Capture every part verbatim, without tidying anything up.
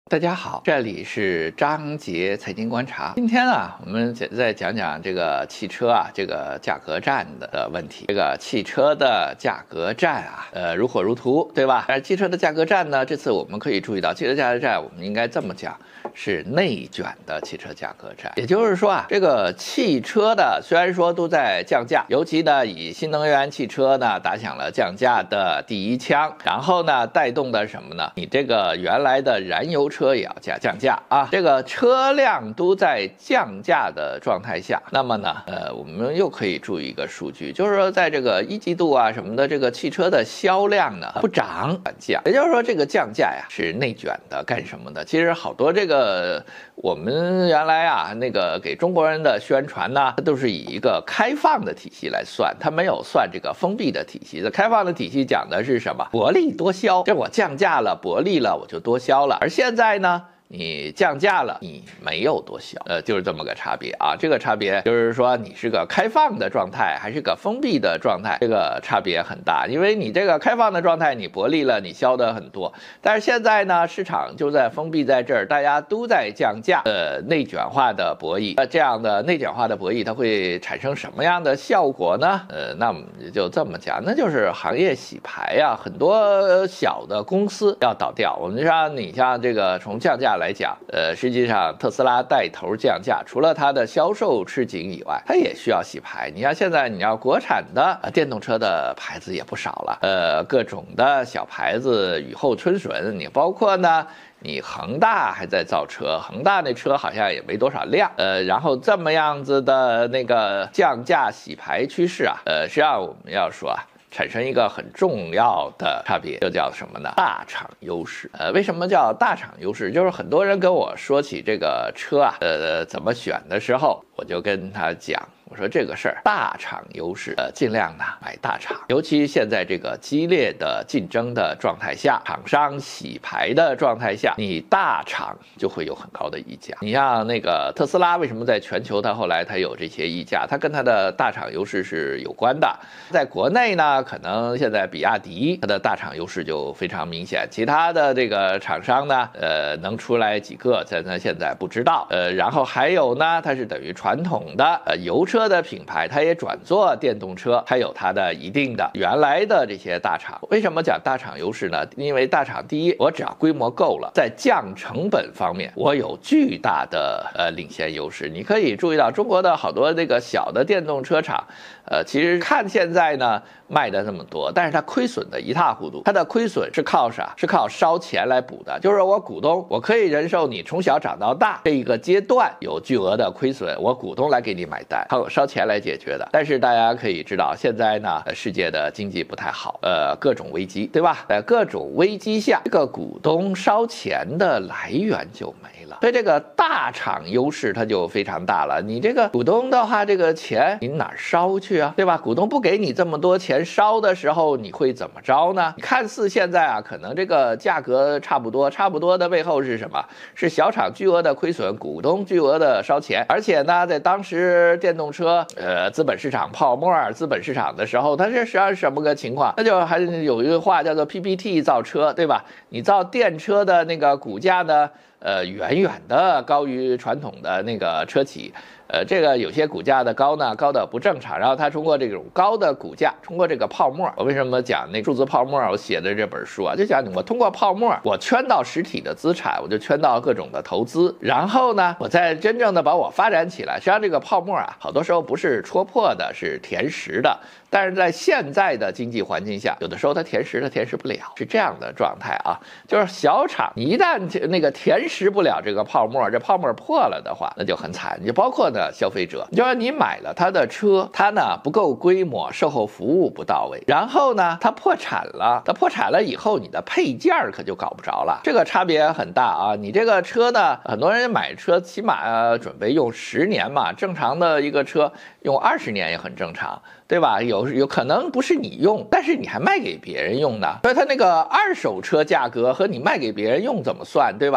大家好，这里是张杰财经观察。今天啊，我们再讲讲这个汽车啊，这个价格战的问题。这个汽车的价格战啊，呃，如火如荼，对吧？但是汽车的价格战呢，这次我们可以注意到，汽车价格战我们应该这么讲，是内卷的汽车价格战。也就是说啊，这个汽车的虽然说都在降价，尤其呢以新能源汽车呢打响了降价的第一枪，然后呢带动的什么呢？你这个原来的燃油车。车也要加降价啊，这个车辆都在降价的状态下，那么呢，呃，我们又可以注意一个数据，就是说在这个一季度啊什么的，这个汽车的销量呢不涨反降，也就是说这个降价呀是内卷的，干什么的？其实好多这个我们原来啊那个给中国人的宣传呢，都是以一个开放的体系来算，它没有算这个封闭的体系。这开放的体系讲的是什么？薄利多销，这我降价了，薄利了，我就多销了。而现在呢，你降价了，你没有多销，呃，就是这么个差别啊。这个差别就是说，你是个开放的状态还是个封闭的状态，这个差别很大。因为你这个开放的状态，你薄利了，你销的很多。但是现在呢，市场就在封闭在这儿，大家都在降价，呃，内卷化的博弈。那这样的内卷化的博弈，它会产生什么样的效果呢？呃，那我们就这么讲，那就是行业洗牌呀、啊，很多小的公司要倒掉。我们像你像这个从降价来讲，呃，实际上特斯拉带头降价，除了它的销售吃紧以外，它也需要洗牌。你像现在你要国产的、呃、电动车的牌子也不少了，呃，各种的小牌子雨后春笋，你包括呢。你恒大还在造车，恒大那车好像也没多少辆，呃，然后这么样子的那个降价洗牌趋势啊，呃，实际上我们要说啊。产生一个很重要的差别，就叫什么呢？大厂优势。呃，为什么叫大厂优势？就是很多人跟我说起这个车啊，呃，怎么选的时候，我就跟他讲。我说这个事儿，大厂优势，呃，尽量呢买大厂，尤其现在这个激烈的竞争的状态下，厂商洗牌的状态下，你大厂就会有很高的溢价。你像那个特斯拉，为什么在全球它后来它有这些溢价？它跟它的大厂优势是有关的。在国内呢，可能现在比亚迪它的大厂优势就非常明显，其他的这个厂商呢，呃，能出来几个，咱咱现在不知道。呃，然后还有呢，它是等于传统的呃油车。车的品牌，它也转做电动车，它有它的一定的原来的这些大厂。为什么讲大厂优势呢？因为大厂第一，我只要规模够了，在降成本方面，我有巨大的呃领先优势。你可以注意到中国的好多这个小的电动车厂，呃，其实看现在呢卖的那么多，但是它亏损的一塌糊涂。它的亏损是靠啥？是靠烧钱来补的。就是我股东，我可以忍受你从小长到大这一个阶段有巨额的亏损，我股东来给你买单。烧钱来解决的。但是大家可以知道，现在呢，世界的经济不太好，呃，各种危机，对吧？在各种危机下，这个股东烧钱的来源就没了。所以这个大厂优势它就非常大了。你这个股东的话，这个钱你哪儿烧去啊？对吧？股东不给你这么多钱烧的时候，你会怎么着呢？看似现在啊，可能这个价格差不多，差不多的背后是什么？是小厂巨额的亏损，股东巨额的烧钱。而且呢，在当时电动车车呃，资本市场泡沫，资本市场的时候，它这实际上是什么个情况？那就还有一个话叫做 P P T 造车，对吧？你造电车的那个股价呢，呃，远远的高于传统的那个车企。呃，这个有些股价的高呢，高的不正常，然后它通过这种高的股价，通过这个泡沫，我为什么讲那数字泡沫？我写的这本书啊，就讲我通过泡沫，我圈到实体的资产，我就圈到各种的投资，然后呢，我再真正的把我发展起来。实际上这个泡沫啊，好多时候不是戳破的，是填实的。但是在现在的经济环境下，有的时候它填实它填实不了，是这样的状态啊。就是小厂一旦那个填实不了这个泡沫，这泡沫破了的话，那就很惨。就包括呢。消费者，就说你买了他的车，他呢不够规模，售后服务不到位，然后呢他破产了，他破产了以后，你的配件可就搞不着了，这个差别很大啊。你这个车呢，很多人买车起码、呃、准备用十年嘛，正常的一个车用二十年也很正常。对吧？有有可能不是你用，但是你还卖给别人用呢，所以它那个二手车价格和你卖给别人用怎么算，对吧？你要如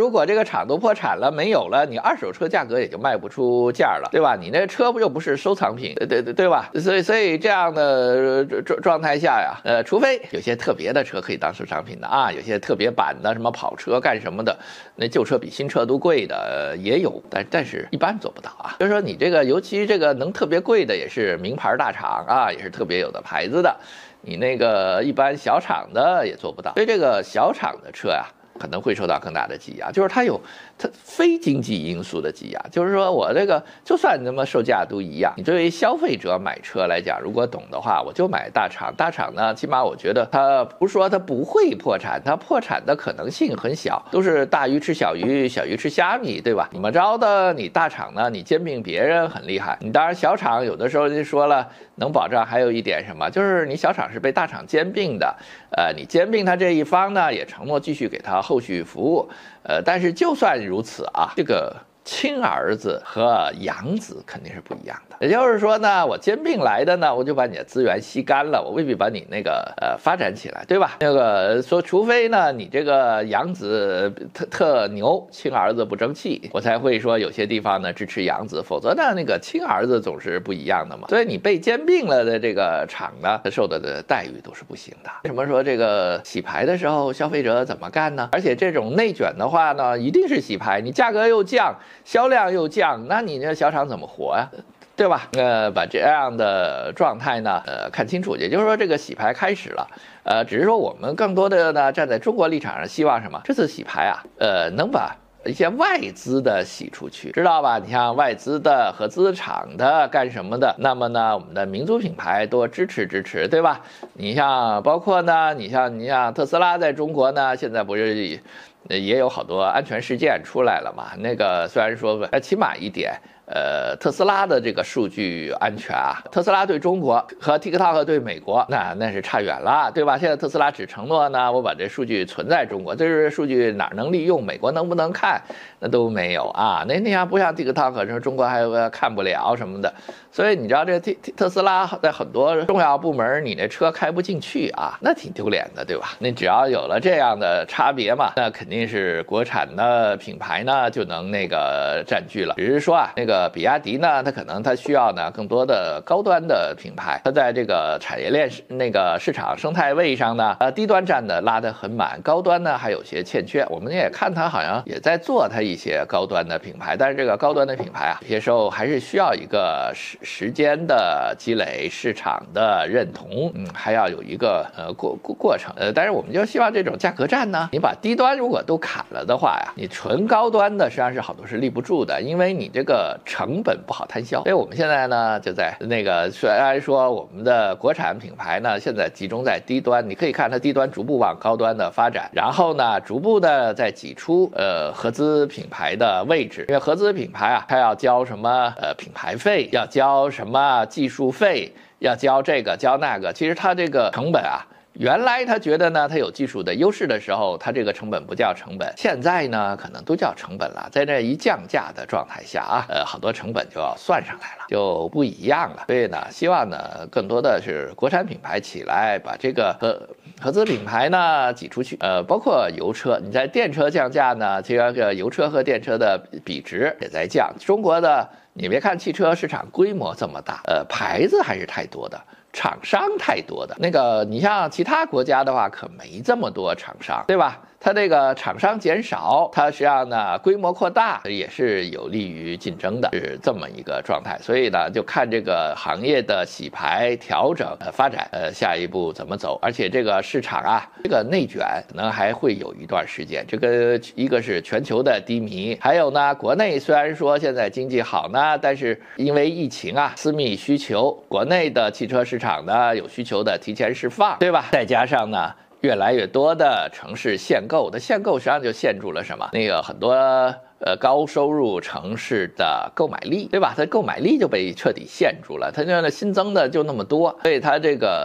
如果这个厂都破产了，没有了，你二手车价格也就卖不出价了，对吧？你那车不又不是收藏品，对对对吧？所以所以这样的状状态下呀，呃，除非有些特别的车可以当收藏品的啊，有些特别版的什么跑车干什么的，那旧车比新车都贵的、呃、也有，但但是一般做不到啊。就是说你这个，尤其这个能特别贵的，也是名牌大厂啊，也是特别有的牌子的，你那个一般小厂的也做不到。所以这个小厂的车呀，可能会受到更大的挤压，就是它有它非经济因素的挤压，就是说我这个就算那么售价都一样，你作为消费者买车来讲，如果懂的话，我就买大厂。大厂呢，起码我觉得它不是说它不会破产，它破产的可能性很小，都是大鱼吃小鱼，小鱼吃虾米，对吧？怎么着的？你大厂呢，你兼并别人很厉害，你当然小厂有的时候就说了，能保障还有一点什么，就是你小厂是被大厂兼并的，呃，你兼并他这一方呢，也承诺继续给他后续服务，呃，但是就算如此啊，这个亲儿子和养子肯定是不一样的。也就是说呢，我兼并来的呢，我就把你的资源吸干了，我未必把你那个呃发展起来，对吧？那个说，除非呢你这个养子特特牛，亲儿子不争气，我才会说有些地方呢支持养子，否则呢那个亲儿子总是不一样的嘛。所以你被兼并了的这个厂呢，它受到的待遇都是不行的。为什么说这个洗牌的时候消费者怎么干呢？而且这种内卷的话呢，一定是洗牌，你价格又降，销量又降，那你这小厂怎么活呀？对吧？呃，把这样的状态呢，呃，看清楚，也就是说，这个洗牌开始了，呃，只是说我们更多的呢，站在中国立场上，希望什么？这次洗牌啊，呃，能把一些外资的洗出去，知道吧？你像外资的、合资厂的干什么的？那么呢，我们的民族品牌多支持支持，对吧？你像包括呢，你像你像特斯拉在中国呢，现在不是也有好多安全事件出来了嘛？那个虽然说起码一点。呃，特斯拉的这个数据安全啊，特斯拉对中国和 TikTok 对美国，那那是差远了，对吧？现在特斯拉只承诺呢，我把这数据存在中国，这是数据哪能利用，美国能不能看，那都没有啊。那那样不像 TikTok 说中国还有个看不了什么的，所以你知道这特特斯拉在很多重要部门，你那车开不进去啊，那挺丢脸的，对吧？那只要有了这样的差别嘛，那肯定是国产的品牌呢就能那个占据了。只是说啊，那个。比亚迪呢，它可能它需要呢更多的高端的品牌，它在这个产业链那个市场生态位上呢，呃，低端站的拉得很满，高端呢还有些欠缺。我们也看它好像也在做它一些高端的品牌，但是这个高端的品牌啊，有些时候还是需要一个时时间的积累，市场的认同，嗯，还要有一个呃过过过程。呃，但是我们就希望这种价格战呢，你把低端如果都砍了的话呀，你纯高端的实际上是好多是立不住的，因为你这个。成本不好摊销，所以我们现在呢就在那个虽然说我们的国产品牌呢现在集中在低端，你可以看它低端逐步往高端的发展，然后呢逐步的再挤出呃合资品牌的位置，因为合资品牌啊它要交什么呃品牌费，要交什么技术费，要交这个交那个，其实它这个成本啊。原来他觉得呢，他有技术的优势的时候，他这个成本不叫成本。现在呢，可能都叫成本了。在这一降价的状态下啊，呃，好多成本就要算上来了，就不一样了。所以呢，希望呢，更多的是国产品牌起来，把这个合合资品牌呢挤出去。呃，包括油车，你在电车降价呢，这个油车和电车的比值也在降。中国的，你别看汽车市场规模这么大，呃，牌子还是太多的。厂商太多的那个，你像其他国家的话，可没这么多厂商，对吧？它这个厂商减少，它实际上呢规模扩大，也是有利于竞争的，是这么一个状态。所以呢，就看这个行业的洗牌调整、呃、发展，呃，下一步怎么走。而且这个市场啊，这个内卷可能还会有一段时间。这个一个是全球的低迷，还有呢，国内虽然说现在经济好呢，但是因为疫情啊，私密需求，国内的汽车市场呢有需求的提前释放，对吧？再加上呢。越来越多的城市限购的限购，实际上就限住了什么？那个很多呃高收入城市的购买力，对吧？它购买力就被彻底限住了，它这样的新增的就那么多，所以它这个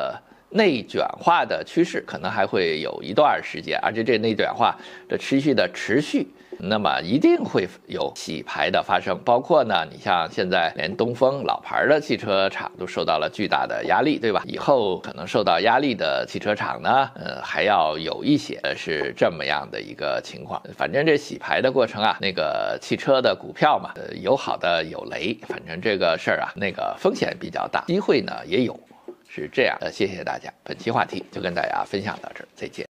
内卷化的趋势可能还会有一段时间，而且这内卷化的持续的持续，那么一定会有洗牌的发生。包括呢，你像现在连东风老牌的汽车厂都受到了巨大的压力，对吧？以后可能受到压力的汽车厂呢，呃，还要有一些是这么样的一个情况。反正这洗牌的过程啊，那个汽车的股票嘛，呃，有好的有雷，反正这个事儿啊，那个风险比较大，机会呢也有。是这样的，谢谢大家。本期话题就跟大家分享到这儿，再见。